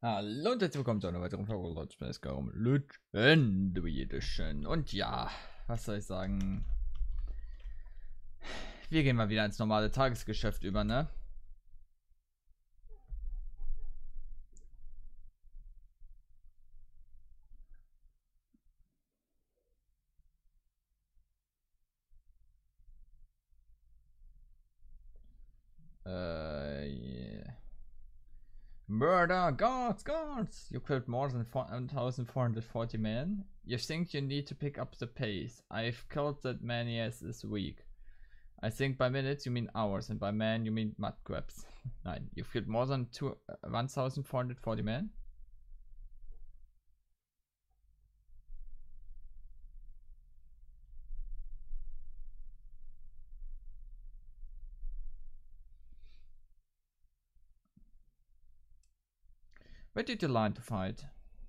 Hallo und herzlich willkommen zu einer weiteren Folge Let's Play Skyrim Legendary Edition. Und ja, was soll ich sagen? Wir gehen mal wieder ins normale Tagesgeschäft über, ne? Yeah. Murder, guards! You killed more than 1,440 men. You think you need to pick up the pace. I've killed that many as this week. I think by minutes you mean hours, and by men you mean mud crabs. Nein, you've killed more than 1,440 men. Where did you learn to fight?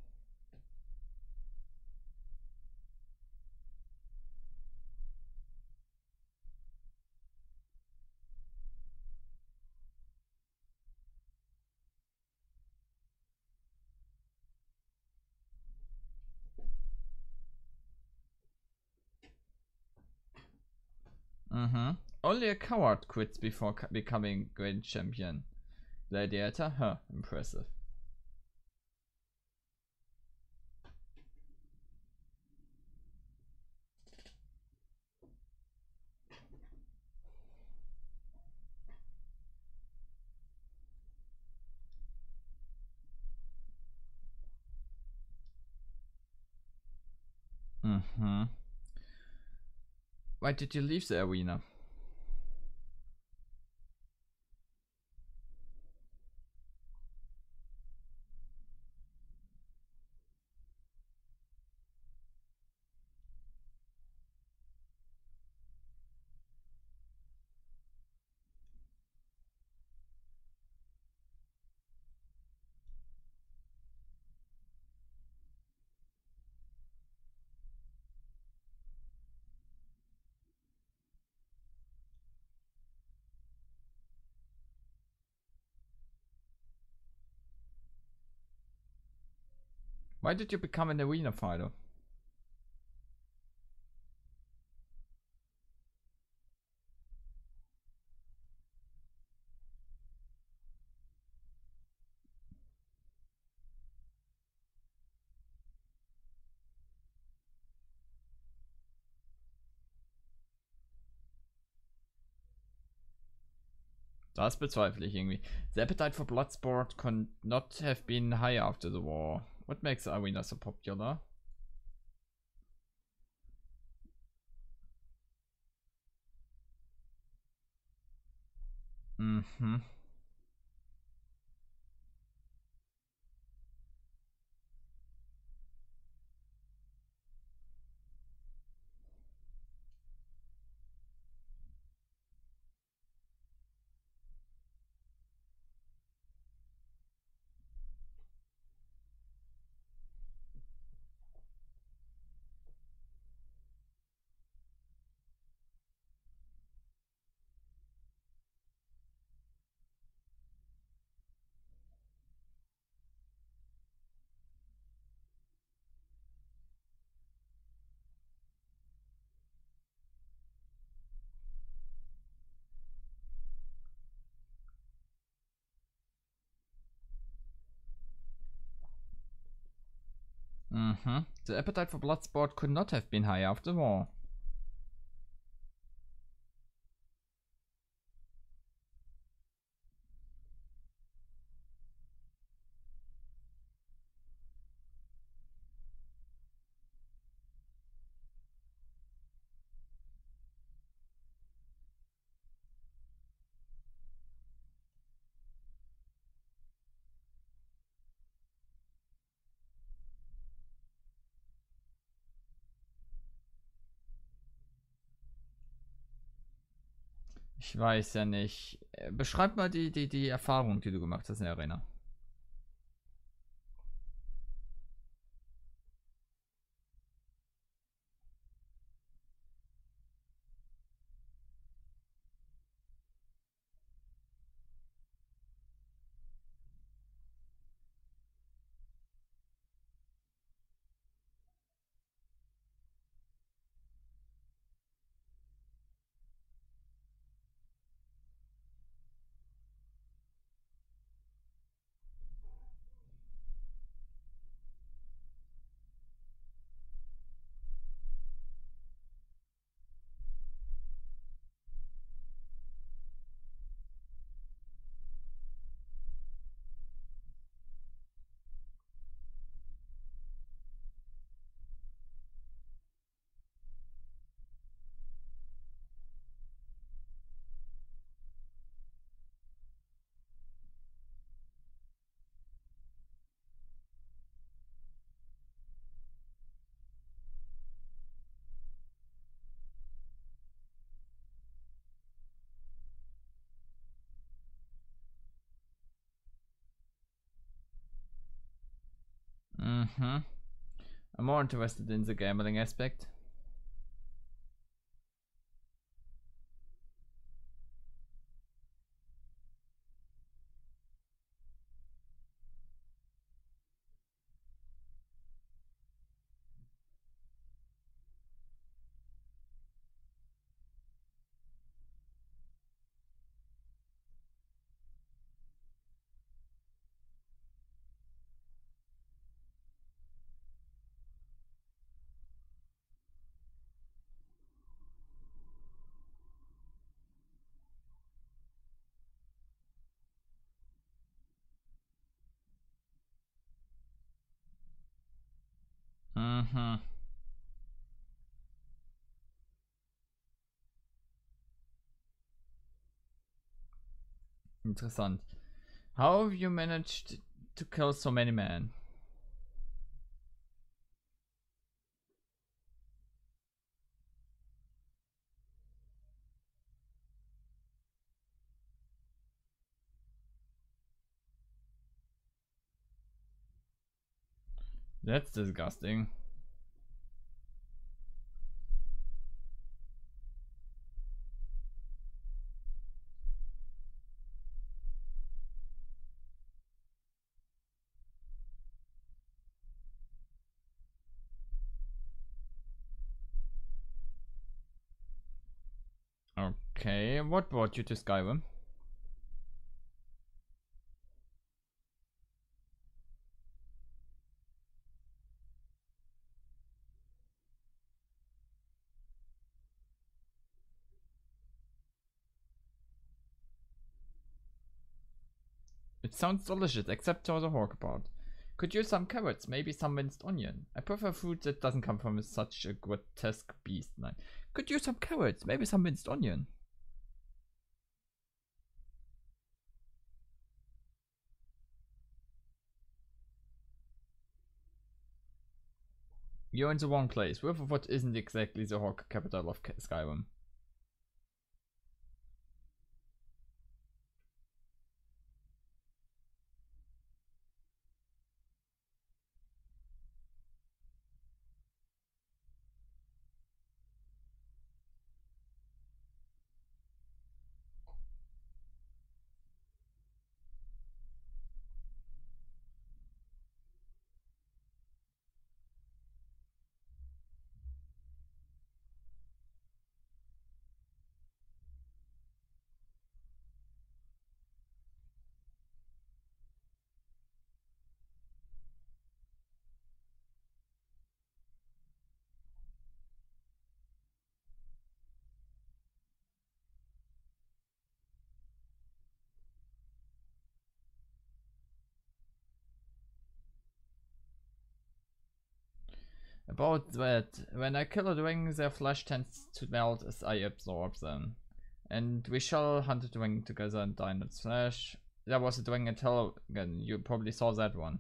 Mm-hmm. Only a coward quits before becoming great champion. Gladiator? Huh, impressive. Mm-hmm. Why did you leave the arena? Why did you become an arena fighter? Das bezweifle ich irgendwie. The appetite for Bloodsport could not have been high after the war. What makes the arena so popular? Mm-hmm. Mm-hmm. The appetite for Bloodsport could not have been high after the war. Ich weiß ja nicht. Beschreib mal die Erfahrung, die du gemacht hast in der Arena. Mhm. I'm more interested in the gambling aspect. Mhm. Interessant. How have you managed to kill so many men? That's disgusting. Okay, what brought you to Skyrim? It sounds delicious, except for the hork part. Could use some carrots, maybe some minced onion. I prefer food that doesn't come from such a grotesque beast. Nein. Could use some carrots, maybe some minced onion. You're in the wrong place. What isn't exactly the hork capital of Skyrim? About that, when I kill a ring, their flesh tends to melt as I absorb them. And we shall hunt a ring together and dine its flesh. There was a ring at Helgen, you probably saw that one.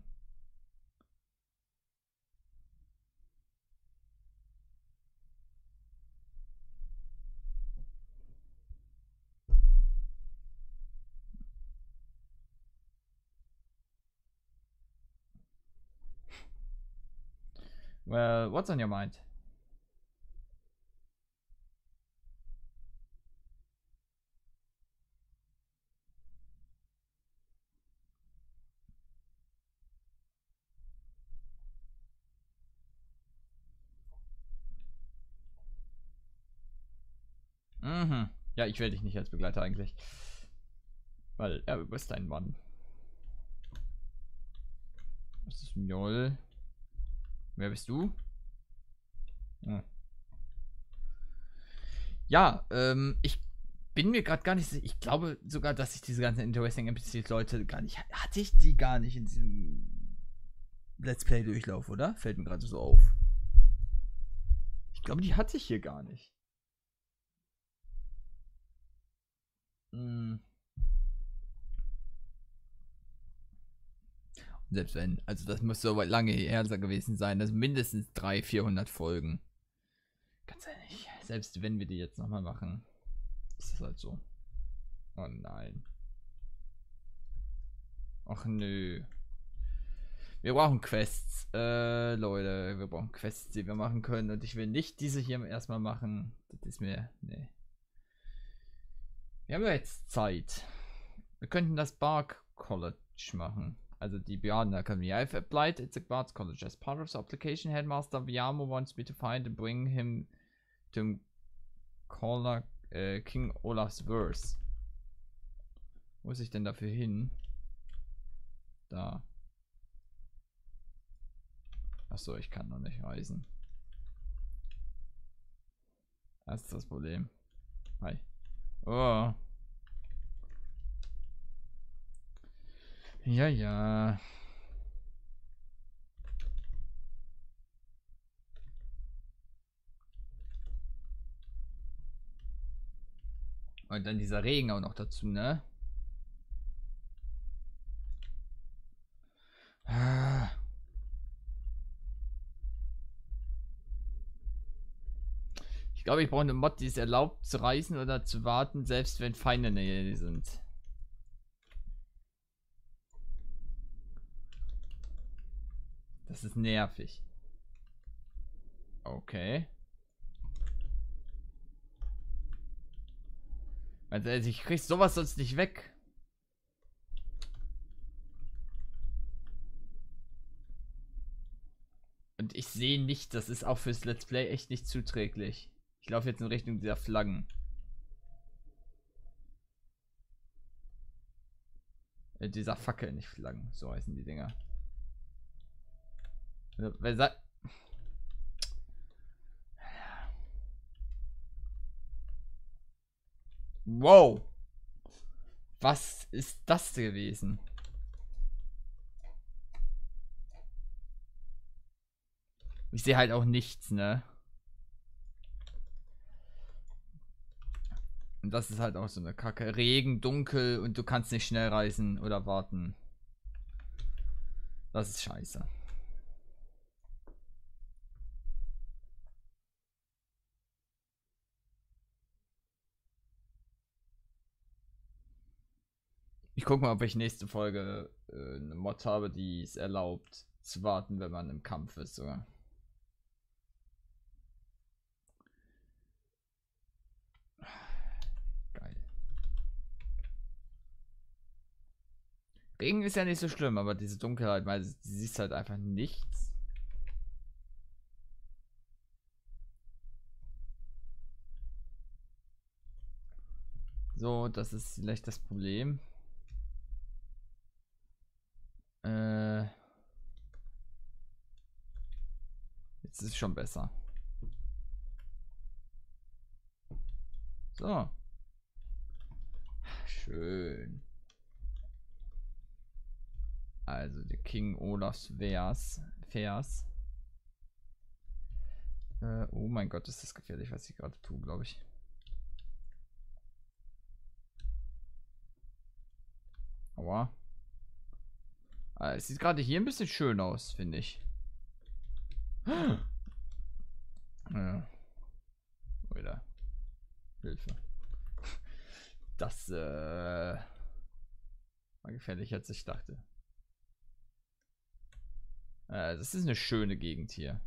Well, what's on your mind? Mhm. Ja, ich will dich nicht als Begleiter eigentlich. Weil, ja, du bist ein Mann. Was ist Mjoll? Wer bist du? Hm. Ja, ich bin mir gerade gar nicht sicher. Ich glaube sogar, dass ich diese ganzen Interesting NPCs-Leute gar nicht. Hatte ich die gar nicht in diesem Let's Play-Durchlauf, oder? Fällt mir gerade so auf. Ich glaube, die hatte ich hier gar nicht. Hm. Selbst wenn, also das muss so lange her gewesen sein, also mindestens 300, 400 Folgen. Ganz ehrlich, selbst wenn wir die jetzt nochmal machen, ist das halt so. Oh nein. Ach nö. Wir brauchen Quests. Leute, wir brauchen Quests, die wir machen können. Und ich will nicht diese hier erstmal machen. Das ist mir. Nee. Wir haben ja jetzt Zeit. Wir könnten das Bark College machen. Also die Bjarden Academy. I've applied at the Bards College. As part of the application, Headmaster Viamo wants me to find and bring him to King Olaf's Verse. Wo muss ich denn dafür hin? Da. Achso, ich kann noch nicht reisen. Das ist das Problem. Hi. Oh. Ja, ja. Und dann dieser Regen auch noch dazu, ne? Ich glaube, ich brauche eine Mod, die es erlaubt zu reisen oder zu warten, selbst wenn Feinde in der Nähe sind. Das ist nervig. Okay. Also ich krieg sowas sonst nicht weg. Und ich sehe nicht, das ist auch fürs Let's Play echt nicht zuträglich. Ich laufe jetzt in Richtung dieser Flaggen. Dieser Fackel, nicht Flaggen, so heißen die Dinger. Wer sagt. Wow. Was ist das gewesen? Ich sehe halt auch nichts, ne? Und das ist halt auch so eine Kacke. Regen, dunkel und du kannst nicht schnell reisen oder warten. Das ist scheiße. Ich gucke mal, ob ich nächste Folge eine Mod habe, die es erlaubt zu warten, wenn man im Kampf ist. Sogar. Geil. Regen ist ja nicht so schlimm, aber diese Dunkelheit, weil du siehst halt einfach nichts. So, das ist vielleicht das Problem. Jetzt ist es schon besser. So. Schön. Also der King Olafs Vers. Oh mein Gott, ist das gefährlich, was ich gerade tue, glaube ich. Aua. Es sieht gerade hier ein bisschen schön aus, finde ich. Ja. Oder. Hilfe. Das war gefährlicher als ich dachte. Das ist eine schöne Gegend hier.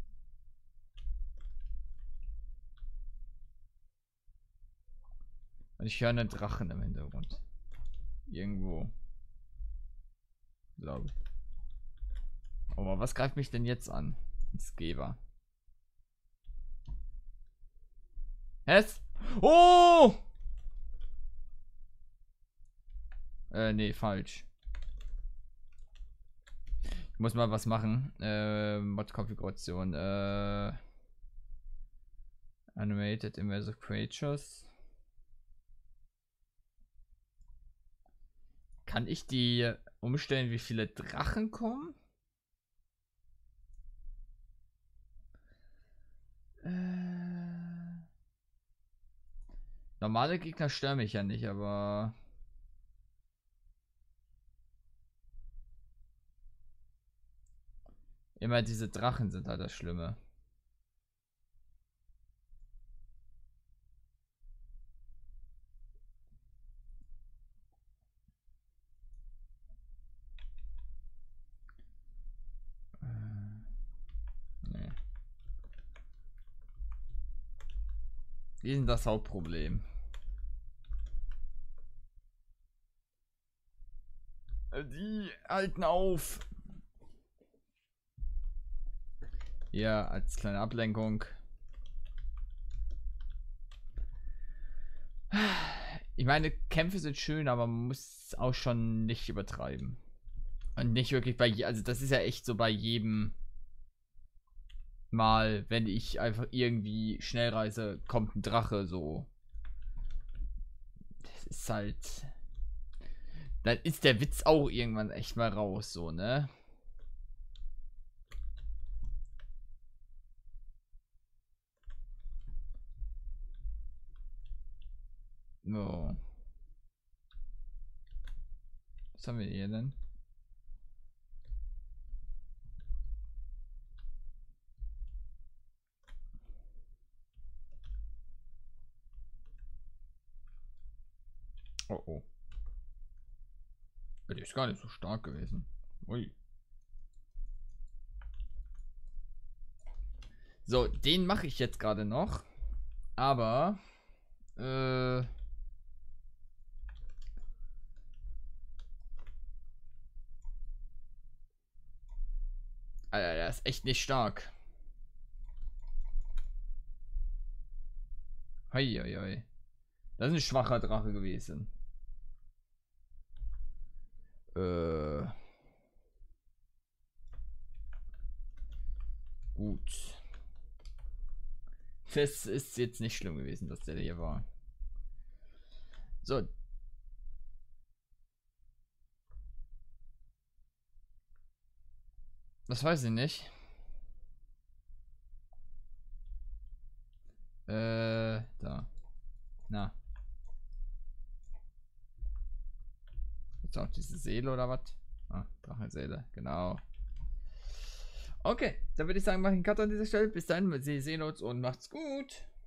Und ich höre einen Drachen im Hintergrund. Irgendwo. Glaube ich. Aber was greift mich denn jetzt an? Ins Geber. Hess? Oh! Nee, falsch. Ich muss mal was machen. Mod-Konfiguration. Animated Immersive Creatures. Kann ich die umstellen, wie viele Drachen kommen? Normale Gegner stören mich ja nicht, aber... Immer diese Drachen sind halt das Schlimme. Die sind das Hauptproblem. Die halten auf. Ja, als kleine Ablenkung. Ich meine, Kämpfe sind schön, aber man muss auch schon nicht übertreiben. Und nicht wirklich also das ist ja echt so bei jedem Mal, wenn ich einfach irgendwie schnell reise, kommt ein Drache so. Das ist halt. Dann ist der Witz auch irgendwann echt mal raus, so, ne? So. Was haben wir hier denn? Oh oh. Der ist gar nicht so stark gewesen. Ui. So, den mache ich jetzt gerade noch. Aber. Alter, der ist echt nicht stark. Heieiei. Das ist ein schwacher Drache gewesen. Gut. Das ist jetzt nicht schlimm gewesen, dass der hier war. So. Das weiß ich nicht. Da. Na. Jetzt auch diese Seele oder was? Ah, Drachenseele, genau. Okay, dann würde ich sagen, mache ich einen Cut an dieser Stelle. Bis dann, wir sehen uns und macht's gut.